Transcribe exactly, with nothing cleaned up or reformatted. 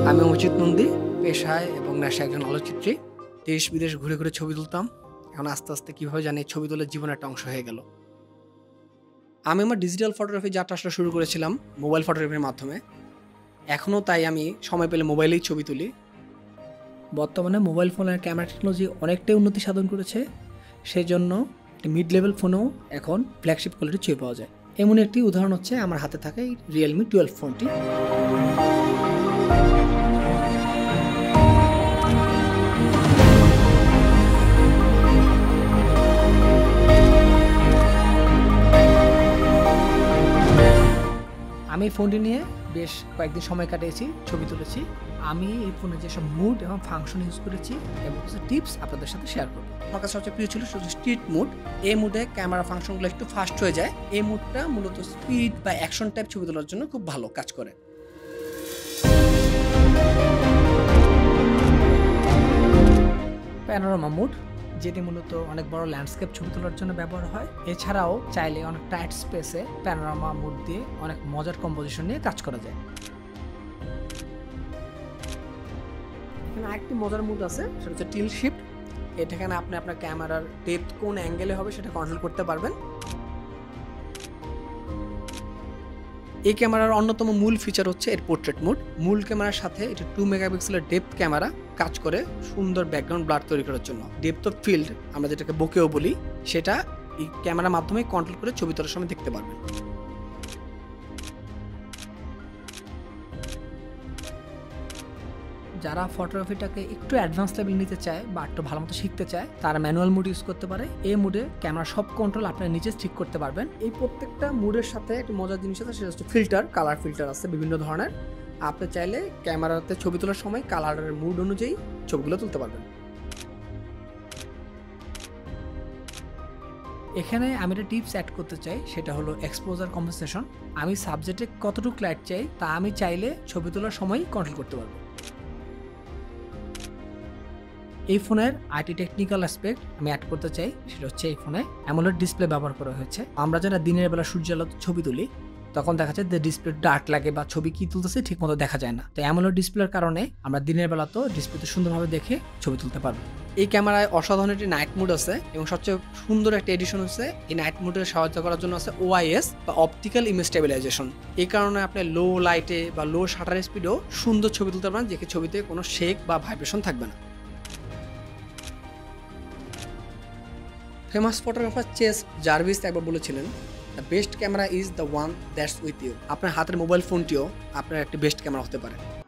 আমি অজিত নন্দী, পেশায় এবং নেশায় একজন আলোকচিত্রী। দেশ বিদেশ ঘুরে ঘুরে ছবি তুলতাম। এখন আস্তে আস্তে কীভাবে জানি ছবি তোলার জীবনের একটা অংশ হয়ে গেল। আমি আমার ডিজিটাল ফটোগ্রাফি যাত্রা আসলে শুরু করেছিলাম মোবাইল ফটোগ্রাফির মাধ্যমে। এখনও তাই আমি সময় পেলে মোবাইলেই ছবি তুলি। বর্তমানে মোবাইল ফোনের ক্যামেরা টেকনোলজি অনেকটাই উন্নতি সাধন করেছে, সেই জন্য মিড লেভেল ফোনেও এখন ফ্ল্যাগশিপ কোয়ালিটির ছবি পাওয়া যায়। এমন একটি উদাহরণ হচ্ছে আমার হাতে থাকা এই রিয়েলমি টুয়েলভ ফোনটি। আমি এই ফোনটি নিয়ে বেশ কয়েকদিন সময় কাটিয়েছি, ছবি তুলেছি। আমি এই ফোনে যেসব মুড এবং ফাংশন ইউজ করেছি এবং কিছু টিপস আপনাদের সাথে শেয়ার করব। আমার কাছে সবচেয়ে প্রিয় ছিল শুধু স্ট্রিট মুড। এই মুডে ক্যামেরা ফাংশনগুলো একটু ফাস্ট হয়ে যায়। এই মুডটা মূলত স্পিড বা অ্যাকশন টাইপ ছবি তোলার জন্য খুব ভালো কাজ করে। প্যানোরামা মুড, যেটি মূলত অনেক বড় ল্যান্ডস্কেপ ছবি তোলার জন্য ব্যবহার হয়। এছাড়াও চাইলে অনেক টাইট স্পেসে প্যানোরামা মুড দিয়ে অনেক মজার কম্পোজিশন নিয়ে কাজ করা যায়। এখানে আরেকটি মজার মুড আছে, সেটা হচ্ছে টিল শিফট। এটাখানে আপনি আপনার ক্যামেরার ডেপথ কোন অ্যাঙ্গেলে হবে সেটা কন্ট্রোল করতে পারবেন। এই ক্যামেরার অন্যতম মূল ফিচার হচ্ছে এর পোর্ট্রেট মুড। মূল ক্যামেরার সাথে এটা টু মেগাপিক্সেলের ডেপথ ক্যামেরা কাজ করে সুন্দর ব্যাকগ্রাউন্ড ব্লার তৈরি করার জন্য। ডেপথ অফ ফিল্ড আমরা যেটাকে বোকেও বলি, সেটা এই ক্যামেরার মাধ্যমে কন্ট্রোল করে ছবি তোলার সময় দেখতে পারবেন। যারা ফটোগ্রাফিটাকে একটু অ্যাডভান্স লেভেল নিতে চায় বা একটু ভালো মতো শিখতে চায়, তারা ম্যানুয়াল মুড ইউজ করতে পারে। এই মুডে ক্যামেরা সব কন্ট্রোল আপনি নিজে ঠিক করতে পারবেন। এই প্রত্যেকটা মুডের সাথে একটা মজার জিনিস আছে, সেটা হচ্ছে ফিল্টার, কালার ফিল্টার আছে বিভিন্ন ধরনের। আপনি চাইলে ক্যামেরাতে ছবি তোলার সময় কালারের মুড অনুযায়ী ছবিগুলো তুলতে পারবেন। এখানে আমি একটা টিপস অ্যাড করতে চাই, সেটা হলো এক্সপোজার কম্পেনসেশন। আমি সাবজেক্টে কতটুকু লাইট চাই তা আমি চাইলে ছবি তোলার সময় কন্ট্রোল করতে পারবো। এই ফোনের আইটি টেকনিক্যাল অ্যাসপেক্ট আমি অ্যাড করতে চাই, সেটা হচ্ছে এই ফোনে অ্যামোলেড ডিসপ্লে ব্যবহার করা হয়েছে। আমরা যারা দিনের বেলা সূর্যালোতে ছবি তুলি তখন দেখা যায় যে ডিসপ্লে ডার্ক লাগে বা ছবি কি তুলতেছে ঠিক মতো দেখা যায় না। তো অ্যামোলেড ডিসপ্লের কারণে আমরা দিনের বেলা তো ডিসপ্লেতে সুন্দরভাবে দেখে ছবি তুলতে পারবো। এই ক্যামেরায় অসাধারণ একটি নাইট মুড আছে এবং সবচেয়ে সুন্দর একটা এডিশন হচ্ছে এই নাইট মুডের সাহায্য করার জন্য আছে ওআইএস বা অপটিক্যাল ইমেজ স্টেবিলাইজেশন। এই কারণে আপনি লো লাইটে বা লো শাটার স্পিডেও সুন্দর ছবি তুলতে পারেন, যে ছবিতে কোনো শেক বা ভাইব্রেশন থাকবে না। ফেমাস ফটোগ্রাফার চেস জার্ভিস একবার বলেছিলেন, the best camera is the one that's with you. আপনার হাতের মোবাইল ফোনটিও আপনার একটি বেস্ট ক্যামেরা হতে পারে।